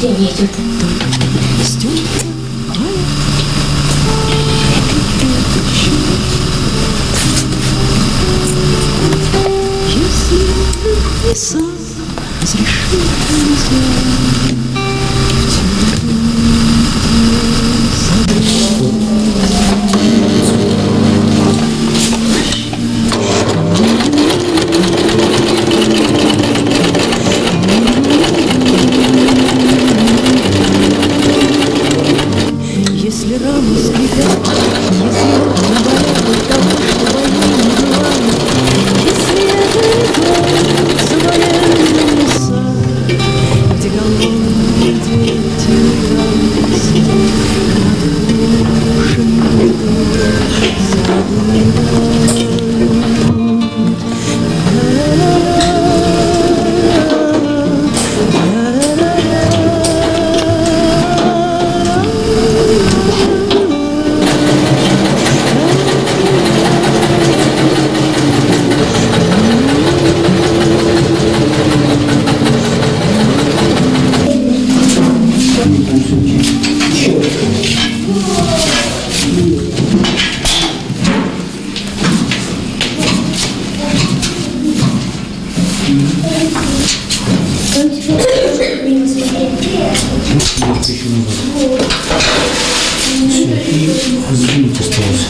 Офигеть. Сон разрешил нельзя. Если рамы скрипят, если окна болят от того, что войны не бывает, если это ритуал заваленные леса, где голодные дети играют, над душами Извините, осталось.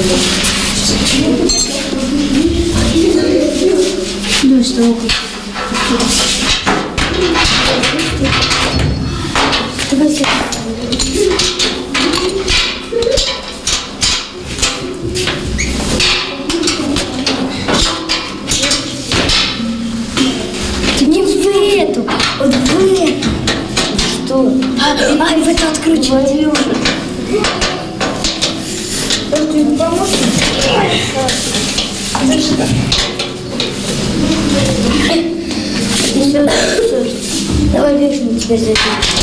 Ну что? Давайте. Ты не в эту, вот в эту. Что? Ай, в эту откручивать. Ты не поможешь? Давай верхний теперь зайти.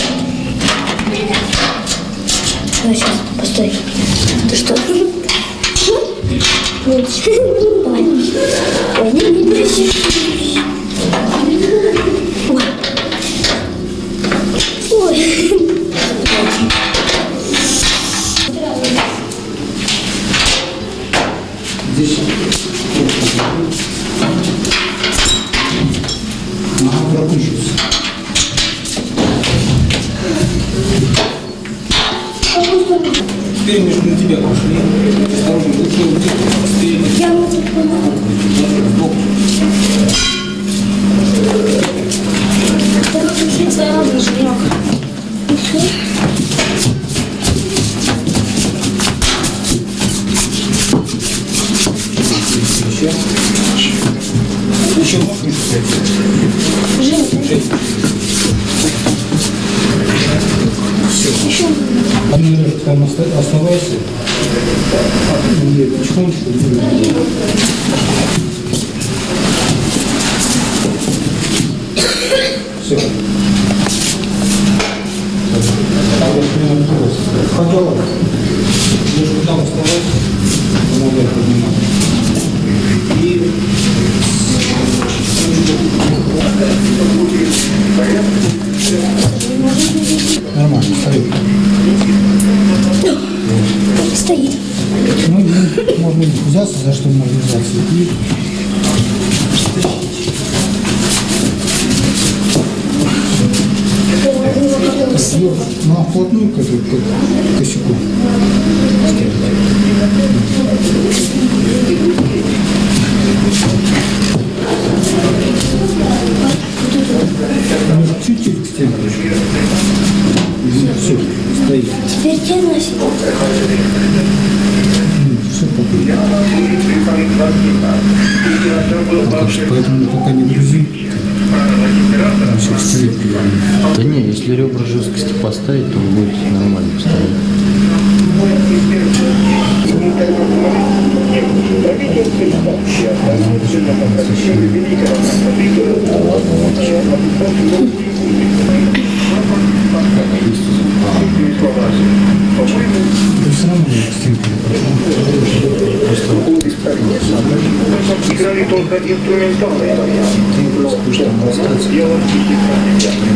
Давай сейчас, постой. Ты что? Давай. Ой, не прячи. Ой. Здесь. Ага, пропущусь. Теперь между на тебя пошли. Осторожно, лучше уйти. Я могу помогу. Сбоку. Только чуть сразу жмёк. И все. Еще можешь не сказать? Жень. Все. Еще. А ну, там оставайся. Нет, потихонечку. Все. Хотела. Немножко там оставайся. Помогай поднимать. И... Нормально, стоит. Стоит. Ну, можно взяться, за что можно взяться. И... Ну, а вплотную к косяку. Чуть-чуть к стенке. Все, стоит. Теперь где носит? Все пока. Так что поэтому пока не грузи. Сейчас стоит. Да не, если ребра жесткости поставить, то он будет нормально стоять. Ты все равно не к стенке. Играли только инструментальные варианты. Ты просто будешь там остаться. Дело